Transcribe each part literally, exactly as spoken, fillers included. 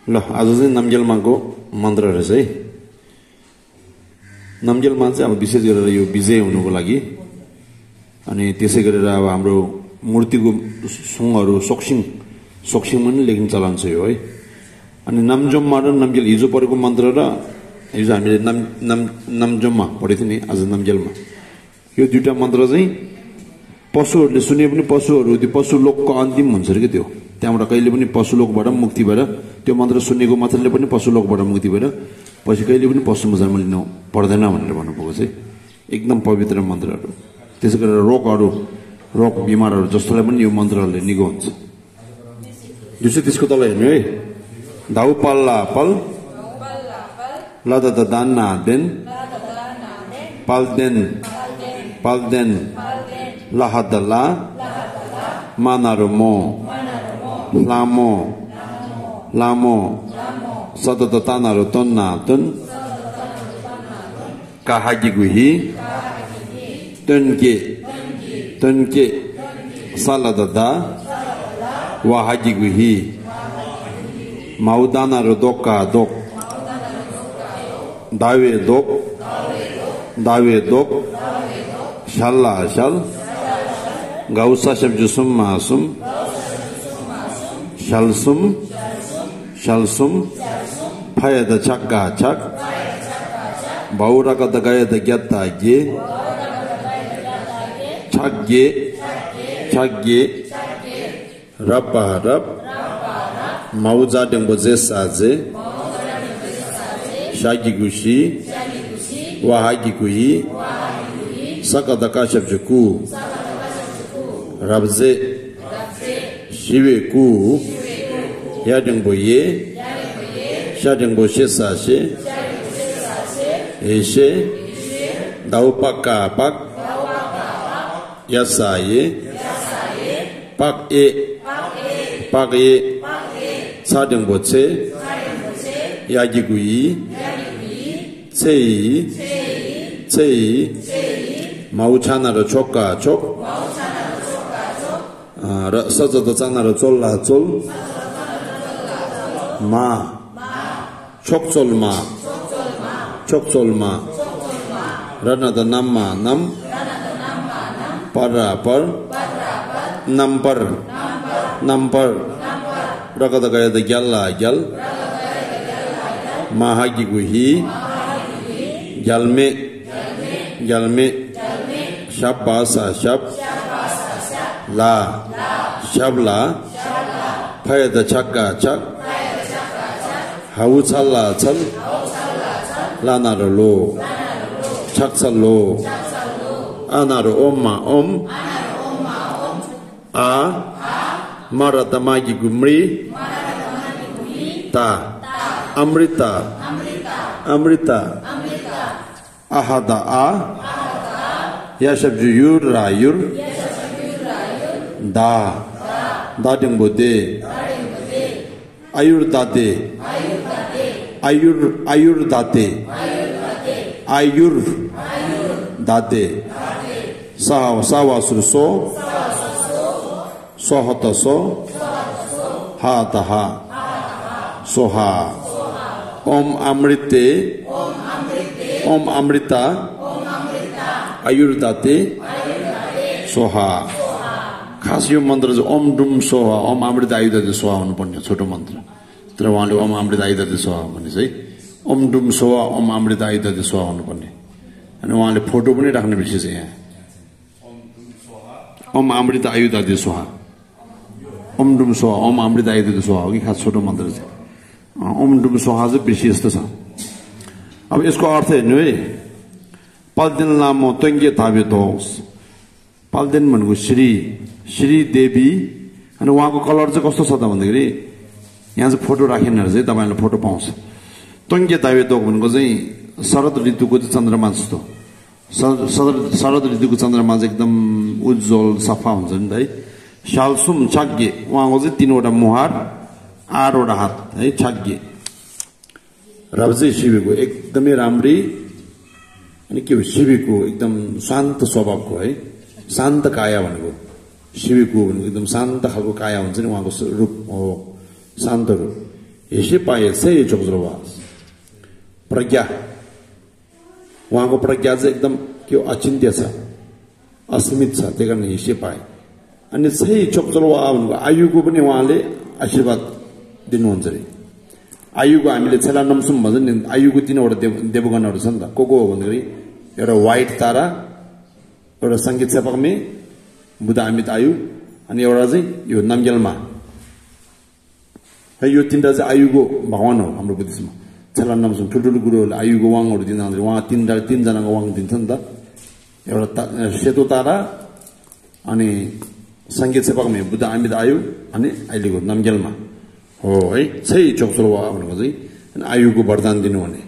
ल आज चाहिँ नामगेलमाको मन्त्र रहेछ है। नामगेलमा चाहिँ अब विशेष गरेर यो विजय हुनुको लागि अनि त्यसै गरेर अब हाम्रो मूर्तिको सुङहरू सोक्सिङ सोक्सिङमा पनि लेख्ने चलन छ यो है। अनि नामजममा र नामगेल हिजो परेको मन्त्र र हिजो हामीले नाम नाम नामजममा पढेको थियो नि, आज नामगेलमा यो दुईटा मन्त्र चाहिँ पशुहरूले सुने पनि पशुहरू त्यो पशु लोकको अन्तिम हुन्छ अरे के त्यो, त्यहाँबाट कहिले पनि पशु लोकबाट मुक्ति भएर त्यो मन्त्र सुनेको मात्रले पनि पशु लोकबाट मुक्ति भएर पछि कहिले पनि पशुमा जन्म लिनु पर्दैन भनेर भन्नुभएको चाहिँ एकदम पवित्र मन्त्रहरू। त्यसै गरेर रोगहरू रोग बिमारहरू जस्तोलाई पनि यो मन्त्रहरूले निको हुन्छ। जो चाहिँ त्यसको तल हेर्नु है, धाउ पल्ला पल लदा त दान्ना देन पाल्देन पाल्देन लाहदला मानारो मो लामो लामो सतत तानारो तन्ना तुन काहागी गुही तनके तनके सालददा वाहागी गुही माउदानारो दोका दोक दावे दोक दावे दोक शाला शाल गाउसा शब्द सुम मासुम शालसुम शालसुम फायदा चक्का चक बाउरा का दगाया दग्याता गे छगे छगे रपा रप माउजा डेंगो जे साजे शागी गुशी वाहागी गुही सका दका शब्द कु रबजे शिवे कु याडेंगो ये शाडेंगो शेसाशे एशे दाउपका पक यासाये पक ए पक ए शाडेंगो छे यागिगुई छेई छेई माउछाना र छोका छोक र सजद चाना र चोल्ला चोल मा छोकचोल मा छोकचोल मा रन द नम्मा नम पर्रा पर नम्पर नम्पर रगद गए द ग्याल्ला ग्याल माहागी गुही ग्यालमे ग्यालमे शब्बासा शब ला शबला फयद छक्का छक हाउ छल्ला छल लानारो लो छक्छल लो अनारो ओममा ओम आ मरत मागी गुम्री ता अमृता अमृता अहदा आ या शब्द युर रायुर दा दाडिंग दे आयुर दाते आयुर आयुर दाते आयुर दाते साव सावासुर सो सोहत सो हा तहा सोहा ओम अमृते ओम अमृता आयुर दाते सोहा। खास यो मन्त्र चाहिँ ओम डुम सोहा ओम अमृत आयुर्दाते सोहा हुनुपर्ने छोटो मन्त्र, तर उहाँले ओम अमृत आयुर्दाते सोहा भने चाहिँ ओम डुम सोहा ओम अमृत आयुर्दाते सोहा हुनुपर्ने। अनि उहाँले फोटो पनि राख्ने विशेष यहाँ ओम अमृत आयुर्दाते सोहा ओम डुम सोहा ओम अमृत आयुर्दाते सोहा हो कि खास छोटो मन्त्र चाहिँ ओम डुम सोहा चाहिँ बेसी यस्तो छ। अब यसको अर्थ हेर्नु है, पाल्देन लामो तङ्गे थाबे दोस पाल्देन भनेको श्री श्री देवी अनि उहाँको कलर चाहिँ कस्तो छ त भन्दाखेरि यहाँ चाहिँ फोटो राखेन रहेछ है, तपाईँहरूले फोटो पाउँछ। तङ्गे दावे दोक भनेको चाहिँ शरद ऋतुको चाहिँ चन्द्रमा जस्तो, शरद शरद ऋतुको चन्द्रमा चाहिँ एकदम उज्जवल सफा हुन्छ नि त है। शालसुम छाग्गे उहाँको चाहिँ तीनवटा मुहार आठवटा हात है छाग्गे। रब चाहिँ शिवको एकदमै राम्री अनि के हो शिवको एकदम शान्त स्वभावको है, शान्त काया भनेको शिवको भनेको एकदम शान्त खालको काया हुन्छ नि, उहाँको रूप हो शान्त रूप। Yeshi paye sei chokzrowa. Pragya. वहां को प्रज्ञा से एकदम क्यों अचिंत्य सा अस्मित सा तेगा नहीं से पाए अन्य सही चौक चलो आप आयु को बने वहां ले आशीर्वाद दिन वंजरी आयु को आमिले चला नम सुम मजन आयु को तीन और देव देवगण और संता कोको बंदरी योरा व्हाइट तारा योरा संगीत सेपक में बुधा अमित आयु अन्य योरा जी यो नमगेलमा है यो तीन दासे आयु को भगवान हो हम लोग बुद्धिज्म चला नाम सुन ठुल्ठुलो गुरुहरुले आयुको वाङहरु दिँदा हुँदै उहाँ तीन तीन जनाको वाङ दिन्छ नि त एउटा सेतो तारा अनि संगीत सेपकमा बुद्ध अमित आयु अनि अहिलेको नमगेलमा हो है सही चोक्चो भनेको चाहिँ आयुको वरदान दिनु भने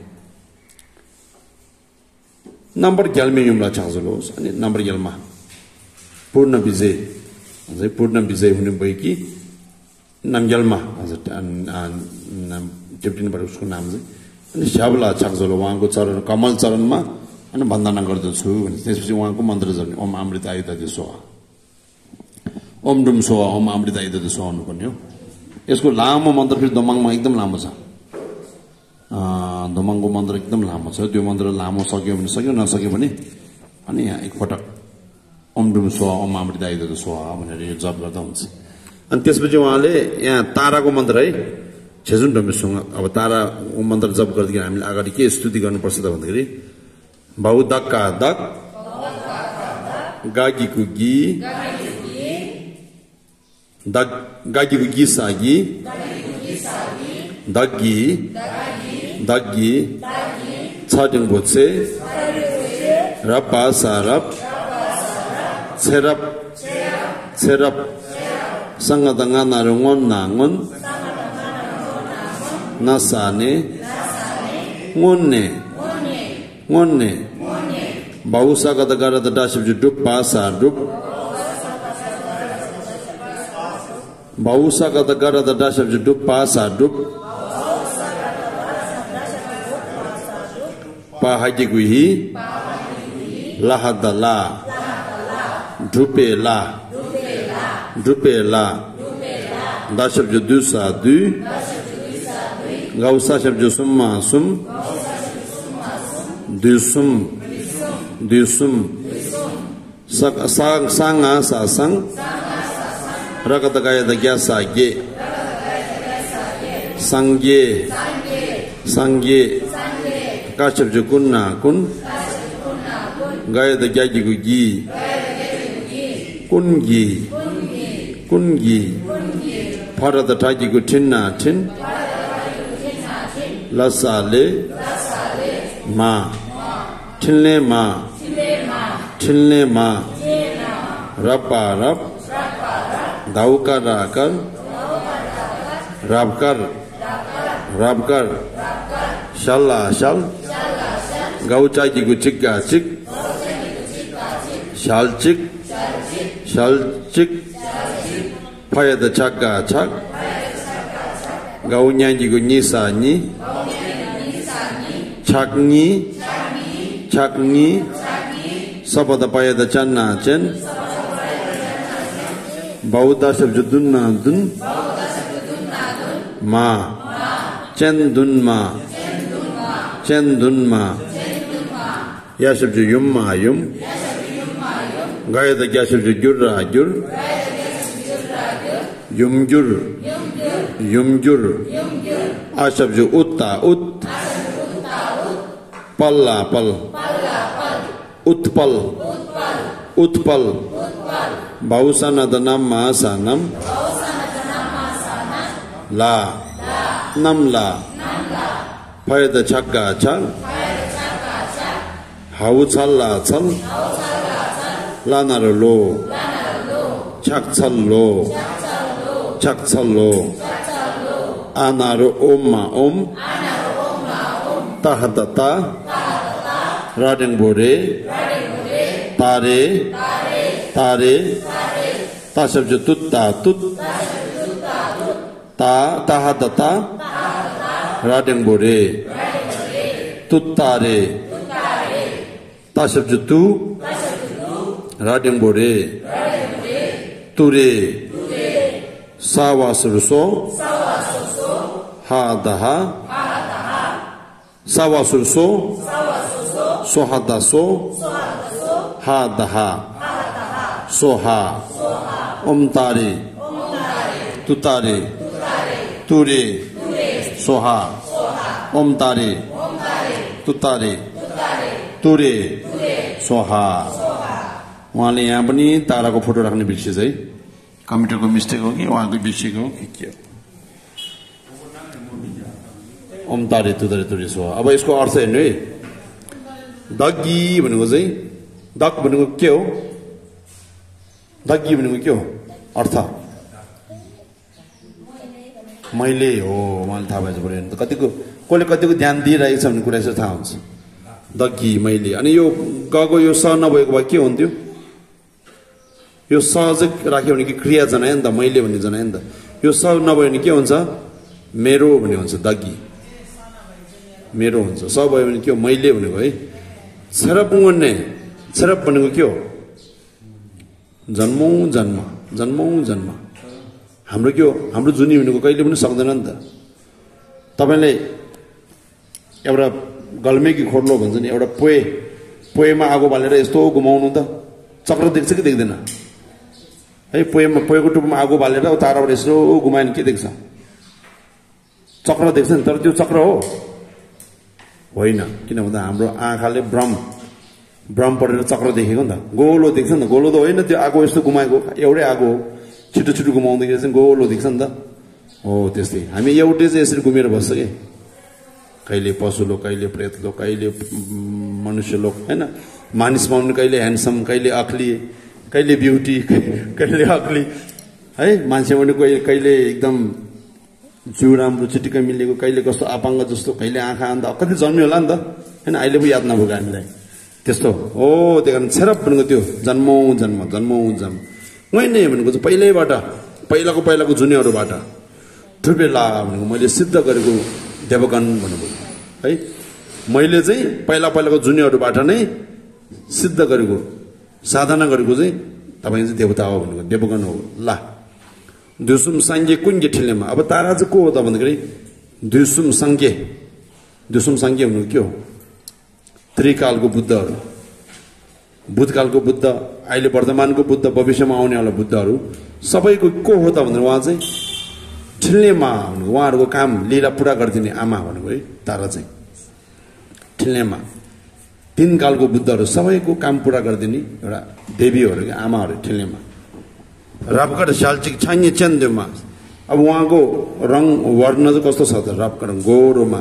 नम्बर ग्यालमे युमला छाजलोस् अनि नम्बर ग्यालमा पूर्ण विजय अझै पूर्ण विजय हुने भयो कि नमगेलमा हजुर फिफ्टीन बाट उसको नाम चाहिँ अनि श्याबला छाक्जलो उहाँको चरण कमल चरणमा अनि वन्दना गर्दछु भने त्यसपछि उहाँको मन्त्र जप्ने ओम अमृत आयुधि सोहा ओम डुम सोहा ओम अमृत आयुधि सोहा हुनुपर्ने हो यसको लामो मन्त्र फेरि दोमाङमा एकदम लामो छ दोमाङको मन्त्र एकदम लामो छ त्यो मन्त्र लामो सक्यो भने सक्यो नसक्यो भने अनि यहाँ एकपटक ओम डुम सोहा ओम अमृत आयुधि सोहा भनेर यो जप गर्दा हुन्छ अनि त्यसपछि उहाँले यहाँ ताराको मन्त्र है छेजुन डम्बेसँग अब तारा मन्त्र जप गर्दै हामीले अगाडि के स्तुति गर्नुपर्छ त भन्दाखेरि बाउ दक्का दक गागीको गी दग गागीको गी सागी दग्गी दग्गी छटिङ भोत्से रप्पा सारप छेरप छेरप सँग नारुङन नाङन nasane ngonne ngonne bausa kata gara da dashib judup pasa dup bausa kata gara da dashib judup pasa dup pahaji guhi lahadala dupela dupela dashib judu sadu Gausa शब्द सुम्मा सुम दुसुम दुसुम sang sanga sa sang rakata kaya da gya sa ge sangye sangye ka शब्द kunna kun gaya da gya gi gu gi kungi kungi phara da tha gi gu thinna thin lasale ma chilne ma chilne ma rapa rap daukar rakar rabkar rabkar shalla shal gaucha ji gu chik ga chik shal chik shal chik phaya da chak ga chak gaunya ji gu ni sa ni Chakni, Chakni, Sabada Paya da Channa Chen, Bauda Sabjudun Dun, Ma, Chen Dun Ma, Chen Dun Ma, Yasabju Yum Ma Yum, Gaya da Gasabju Jurra Jur, Yum Jur, Yum Jur, Asabju Utta Ut, Palla pal, utpal, utpal, bausana danam mahasanam, la, nam la, payada chakka chak, hau chal la chal, lanar lo, chak chal lo, chak chal lo, anaru om ma om, tahadata, radeng bore, tare, tare, ta sabju tut ta tut, ta tahadata, radeng bore, tut tare, ta sabju tu, radeng bore, ture, sawa surso, हादहा सावासुसो सोहादासो हादहा Soha ओमतारे तुतारे तुरे सोहा ओमतारे तुतारे तुरे सोहा। उहाँले यहाँ पनि ताराको photo राख्ने बिर्सेछ है। कम्प्युटरको mistake हो कि उहाँको बिर्सेको हो कि के हो? ओम तारे तुतारे तुरे सोहा। अब यसको अर्थ हेर्नु है। दग्गी भनेको चाहिँ दग भनेको के हो? दग्गी भनेको के हो अर्थ? मैले हो। उहाँले थाहा भएछ पऱ्यो नि त। कतिको कसले कतिको ध्यान दिइरहेको छ भन्ने कुरा यसो थाहा हुन्छ। दग्गी मैले। अनि यो गको यो स नभएको भए के हुन्थ्यो? यो स चाहिँ राख्यो भने कि क्रिया जनायो नि त, मैले भन्ने जनायो नि त। यो स नभयो भने के हुन्छ? मेरो भन्ने हुन्छ। दग्गी मेरो हुन्छ। स भयो भने के हो? मैले भनेको है। छरप भन्ने छरप भनेको के हो? जन्मौँ जन्म जन्मौँ जन्म। हाम्रो के हो? हाम्रो जुनी भनेको कहिले पनि सक्दैन नि त। तपाईँले एउटा गल्मेकी खोर्लो भन्छ नि, एउटा पोए पोएमा आगो बालेर यस्तो घुमाउनु त चक्र देख्छ कि देख्दैन? है पोएमा पोएको टुप्पोमा आगो बालेर ताराबाट यसो घुमायो भने के देख्छ? चक्र देख्छ नि। तर त्यो चक्र हो होइन। किन भन्दा हाम्रो आँखाले भ्रम भ्रम परेर चक्र देखेको नि त। गोलो देख्छ नि त। गोलो त होइन, त्यो आगो यस्तो घुमाएको एउटै आगो हो। छिटो छिटो घुमाउँदाखेरि चाहिँ गोलो देख्छ नि त। हो त्यस्तै हामी एउटै चाहिँ यसरी घुमेर बस्छ कि। कहिले पशु लोक, कहिले प्रेत लोक, कहिले मनुष्य लोक होइन। मानिस पाउनु कहिले ह्यान्डसम, कहिले अक्ली, कहिले ब्युटी, कहिले अक्ली है। मान्छे भने कहिले कहिले एकदम जिउ राम्रो चिटिक्क मिलेको, कहिले कस्तो अपाङ्ग जस्तो, कहिले आँखा अन्त कति जन्मियो होला नि त होइन। अहिले पो याद नभएको हामीलाई त्यस्तो हो। त्यही कारण छेरप भनेको त्यो जन्मौँ जन्म जन्मौँ जन्म। उही नै भनेको चाहिँ पहिल्यैबाट पहिलाको पहिलाको जुनीहरूबाट ठुपेला भनेको मैले सिद्ध गरेको देवगण भन्नुभयो है। मैले चाहिँ पहिला पहिलाको जुनीहरूबाट नै सिद्ध गरेको साधना गरेको चाहिँ तपाईँ चाहिँ देवता हो भनेको देवगण हो। ला दुसुम साङ्गे कुङ्गे ठिल्नेमा। अब तारा चाहिँ को हो त भन्दाखेरि दुसुम साङ्गे। दुसुम साङ्गे भनेको के हो? त्रिकालको बुद्धहरू, भूतकालको बुद्ध, अहिले वर्तमानको बुद्ध, भविष्यमा आउनेवाला बुद्धहरू सबैको को हो त भनेर उहाँ चाहिँ ठिल्नेमा भनेको उहाँहरूको काम लीला पुरा गरिदिने आमा भनेको है तारा चाहिँ ठिल्नेमा। तीन कालको बुद्धहरू सबैको काम पुरा गरिदिने एउटा देवीहरू कि आमाहरू ठिल्नेमा। रापकड शालचिक छाङ्गे चन्द्रमा। अब उहाँको रङ वर्ण चाहिँ कस्तो छ त? रापकड गोरोमा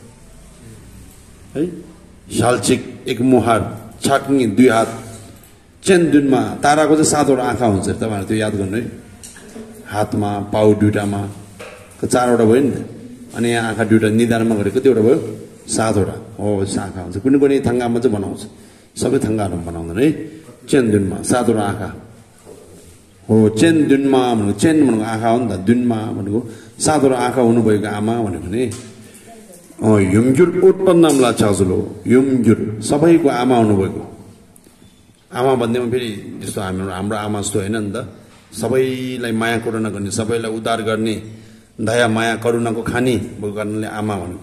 है। शालचिक एक मुहार, छाक्ने दुई हात, चेन्दुनमा ताराको चाहिँ सातवटा आँखा हुन्छ। तपाईँहरू त्यो याद गर्नु है। हातमा पाउ दुइटामा चारवटा भयो नि त। अनि यहाँ आँखा दुइटा निधारमा गरेको कतिवटा भयो? सातवटा हो आँखा हुन्छ। कुनै कुनै थङ्गामा चाहिँ बनाउँछ, सबै थङ्गाहरूमा बनाउँदैन है। चेन्दुनमा सातवटा आँखा हो। चेन दुनमा भनेको चेन भनेको आँखा हो नि त। दुनमा भनेको सातवटा आँखा हुनुभएको आमा भन्यो भने युमजुर उत्पन्नमला चाजुलो। युमजुर सबैको आमा हुनुभएको। आमा भन्दैमा फेरि जस्तो हाम्रो हाम्रो आमा जस्तो होइन नि त। सबैलाई माया करुणा गर्ने, सबैलाई उद्धार गर्ने, दया माया करुणाको खानी भएको कारणले आमा भन्यो।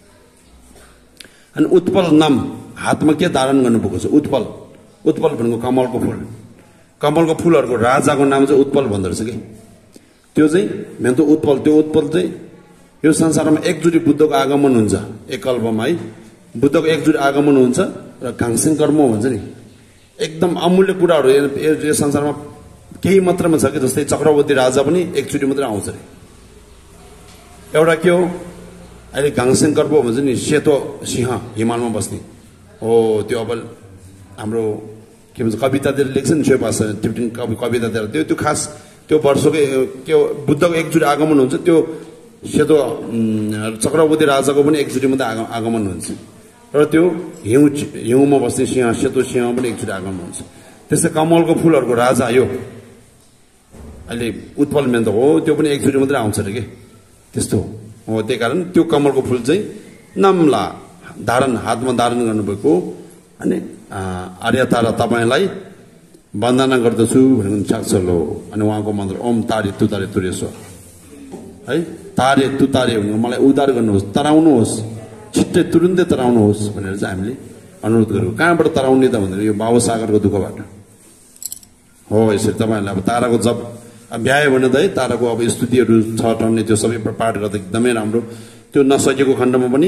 अनि उत्पल नाम हातमा के धारण गर्नुभएको छ? उत्पल। उत्पल भनेको कमलको फुल। कमलको फुलहरूको राजाको नाम चाहिँ उत्पल भन्दो रहेछ कि। त्यो चाहिँ मेन त उत्पल। त्यो उत्पल चाहिँ यो संसारमा एकचोटि बुद्धको आगमन हुन्छ एक कल्पमा है। बुद्धको एकचोटि आगमन हुन्छ र काङसिङ कर्म भन्छ नि। एकदम अमूल्य कुराहरू यो संसारमा केही मात्रामा छ कि। जस्तै चक्रवर्ती राजा पनि एकचोटि मात्रै आउँछ अरे। एउटा के हो अहिले घाङसिङ कर्म भन्छ नि, सेतो सिंह हिमालमा बस्ने हो। त्यो अब हाम्रो के भन्छ कवितातिर लेख्छ नि, शेर्पा टिप्टिङ कवि कवितातिर त्यो त्यो खास त्यो वर्षकै के हो बुद्धको एकचोटि आगमन हुन्छ। त्यो सेतो चक्रवर्ती राजाको पनि एकचोटि मात्रै आगमन हुन्छ। र त्यो हिउँ हिउँमा बस्ने सिंह सेतो सिंह पनि एकचोटि आगमन हुन्छ। त्यस्तै कमलको फुलहरूको राजा यो अहिले उत्पल मेन त हो। त्यो पनि एकचोटि मात्रै आउँछ अरे कि। त्यस्तो हो। त्यही कारण त्यो कमलको फुल चाहिँ नम्ला धारण हातमा धारण गर्नुभएको। अनि आर्य तारा तपाईँलाई वन्दना गर्दछु भनेको सक्छ लो। अनि उहाँको मन्त्र ओम तारी तुतारी तुरेश्वर। है तारे तुतारे भनेको मलाई उद्धार गर्नुहोस् तराउनुहोस् छिट्टै तुरुन्तै तराउनुहोस् भनेर चाहिँ हामीले अनुरोध गरेको कहाँबाट तराउने त भनेर यो भावसागरको दुःखबाट हो यसरी तपाईँहरूले अब ताराको जप भ्यायो भने त है ताराको अब स्तुतिहरू छ टन्ने त्यो सबै पाठ गर्दा एकदमै राम्रो त्यो नसकेको खण्डमा पनि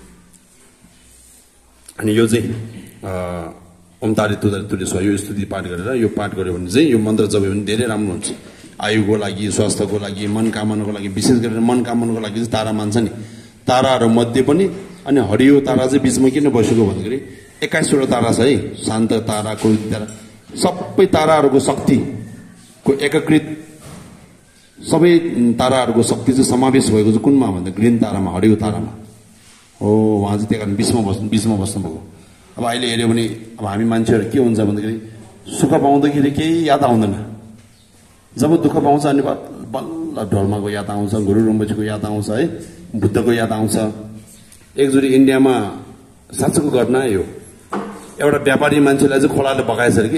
अनि यो चाहिँ ओम तारे तुतारे तुरे स्वा यो स्तुति पाठ गरेर यो पाठ गर्यो भने चाहिँ यो मन्त्र जप्यो भने धेरै राम्रो हुन्छ आयुको लागि स्वास्थ्यको लागि मनकामनाको लागि विशेष गरेर मनकामनाको लागि चाहिँ तारा मान्छ नि ताराहरू मध्ये पनि अनि हरियो तारा चाहिँ बिचमा किन बसेको भन्दाखेरि एक्काइसवटा तारा छ है शान्त तारा क्रोधी तारा सबै ताराहरूको शक्तिको एकीकृत सबै ताराहरूको शक्ति चाहिँ समावेश भएको चाहिँ कुनमा भन्दा ग्रिन तारामा हरियो तारामा हो उहाँ चाहिँ त्यही कारण बिचमा बस्नु बिचमा बस्नुभएको अब अहिले हेऱ्यो भने अब हामी मान्छेहरू के हुन्छ भन्दाखेरि सुख पाउँदाखेरि केही याद आउँदैन जब दुःख पाउँछ अनि बल्ल ढोलमाको याद आउँछ गुरु रम्बुजीको याद आउँछ है बुद्धको याद आउँछ एकचोटि इन्डियामा साँच्चोको घटना यो एउटा व्यापारी मान्छेलाई चाहिँ खोलाले बगाएछ अरे कि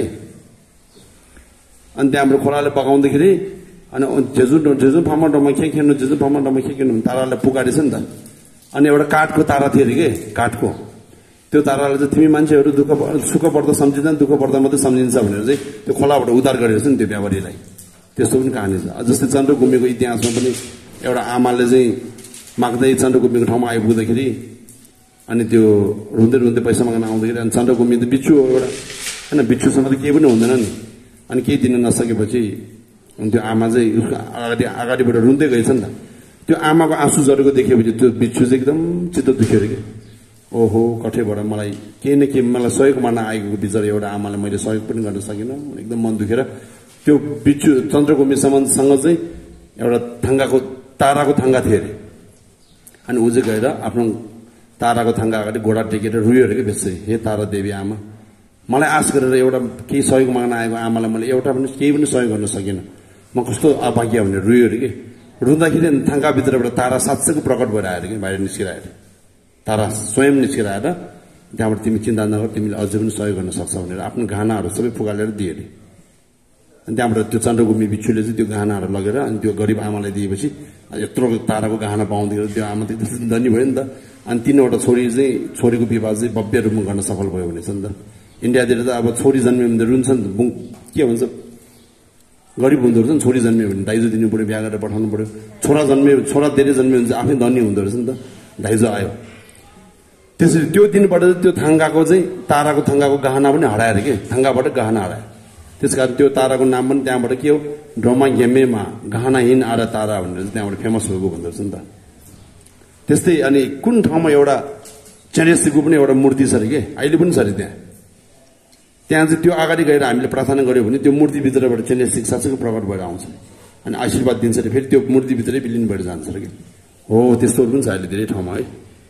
अनि त्यहाँबाट खोलाले बगाउँदाखेरि अनि जेजु जेजु फार्मा डोमा के खेल्नु जेजु फार्मा डोमा के खेल्नु तारालाई पुकारेछ नि त अनि एउटा काठको तारा थियो अरे कि काठको त्यो तारालाई चाहिँ तिमी मान्छेहरू दुःख सुख पर्दा सम्झिँदैन दुःख पर्दा मात्रै सम्झिन्छ भनेर चाहिँ त्यो खोलाबाट उद्धार गरेको छ नि त्यो व्यापारीलाई त्यस्तो पनि कहानी छ जस्तै चन्द्रगुम्मीको इतिहासमा पनि एउटा आमाले चाहिँ माग्दै चन्द्रगुम्मीको ठाउँमा आइपुग्दाखेरि अनि त्यो रुँदै रुँदै पैसा माग्न आउँदाखेरि अनि चन्द्रगुम्मी त बिच्छु हो एउटा होइन बिच्छुसँग त केही पनि हुँदैन नि अनि केही दिन नसकेपछि अनि त्यो आमा चाहिँ उसको अगाडि अगाडिबाट रुँदै गएछ नि त त्यो आमाको आँसु झरेको देखेपछि त्यो बिच्छु चाहिँ एकदम चित्त दुख्यो अरे कि ओहो कठैबाट मलाई केही न केही मलाई सहयोग मार्न आएको बिचरा एउटा आमालाई मैले सहयोग पनि गर्न सकिनँ एकदम मन दुखेर त्यो बिच्छु चन्द्रगुम्मीसँगसँग चाहिँ एउटा थाङ्गाको ताराको थाङ्गा थियो अरे अनि ऊ चाहिँ गएर आफ्नो ताराको थाङ्गा अगाडि घोडा टेकेर रुयो अरे कि बेच्दै हे तारा देवी आमा मलाई आश गरेर एउटा केही सहयोग माग्न आएको आमालाई मैले एउटा पनि केही पनि सहयोग गर्न सकिनँ म कस्तो अभाग्य भनेर रुयो अरे कि रुँदाखेरि थाङ्गाभित्रबाट तारा साँच्चैको प्रकट भएर आएर कि बाहिर निस्केर आएर तारा स्वयं निस्केर आएर त्यहाँबाट तिमी चिन्ता नगर तिमीले अझै पनि सहयोग गर्न सक्छौ भनेर आफ्नो गहनाहरू सबै फुगालेर दिए अरे अनि त्यहाँबाट त्यो चन्द्रगुम्मी बिच्छुले चाहिँ त्यो गहनाहरू लगेर अनि त्यो गरिब आमालाई दिएपछि यत्रो ताराको गहना पाउँदाखेरि त्यो आमा त एकदम धनी भयो नि त अनि तिनवटा छोरी चाहिँ छोरीको विवाह चाहिँ भव्य रूपमा गर्न सफल भयो भनेछ नि त इन्डियातिर त अब छोरी जन्मियो भने त रुन्छ नि त के भन्छ गरिब हुँदो रहेछ नि छोरी जन्मियो भने दाइजो दिनु पऱ्यो बिहा गरेर पठाउनु पऱ्यो छोरा जन्मियो छोरा धेरै जन्मियो भने चाहिँ आफै धनी हुँदो रहेछ नि त दाइजो आयो त्यसरी त्यो दिनबाट त्यो थाङ्गाको चाहिँ ताराको थाङ्गाको गहना पनि हराएर के थाङ्गाबाट गहना हरायो त्यस कारण त्यो ताराको नाम पनि त्यहाँबाट के हो ड्रमा घेमेमा गहनाहीन आरा तारा भनेर चाहिँ त्यहाँबाट फेमस भएको भन्दो रहेछ नि त त्यस्तै अनि कुन ठाउँमा एउटा चेनेसीको पनि एउटा मूर्ति छ अरे के अहिले पनि छ अरे त्यहाँ त्यहाँ चाहिँ त्यो अगाडि गएर हामीले प्रार्थना गऱ्यो भने त्यो मूर्तिभित्रबाट चेनेसी साँच्चैको प्रकट भएर आउँछ अनि आशीर्वाद दिन्छ अरे फेरि त्यो मूर्तिभित्रै विलिन भएर जान्छ अरे कि हो त्यस्तोहरू पनि छ अहिले धेरै ठाउँमा है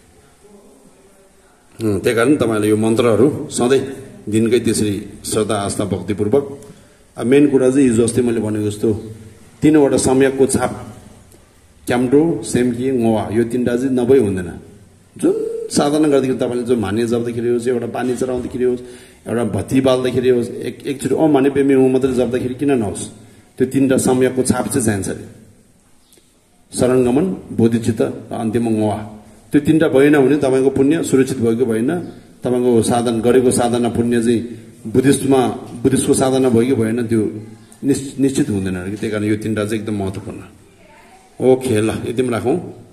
त्यही कारण तपाईँहरूले यो मन्त्रहरू सधैँ दिनकै त्यसरी श्रद्धा आस्था भक्तिपूर्वक अब मेन कुरा चाहिँ हिजो अस्ति मैले भनेको जस्तो तिनवटा सम्यकको छाप क्याम्टो सेम्की ngoवा यो तिनवटा चाहिँ नभई हुँदैन जुन साधना गर्दाखेरि तपाईँले जो माने जप्दाखेरि होस् एउटा पानी चढाउँदाखेरि होस् एउटा भत्ती बाल्दाखेरि होस् एक एकचोटि अँ माने पेमी हो मात्रै जप्दाखेरि किन नहोस् त्यो तिनवटा सम्यकको छाप चाहिँ चाहिन्छ अरे शरणगमन बोधिचित्त र अन्तिममा ngoवा त्यो तिनवटा भएन भने तपाईँको पुण्य सुरक्षित भएको भएन तपाईँको साधन गरेको साधना पुण्य चाहिँ बुद्धिस्टमा बुद्धिस्टको साधना भयो कि भएन त्यो निश्चित हुँदैन अरे त्यही कारण यो तिनवटा चाहिँ एकदम महत्त्वपूर्ण ओके ल यति पनि राखौँ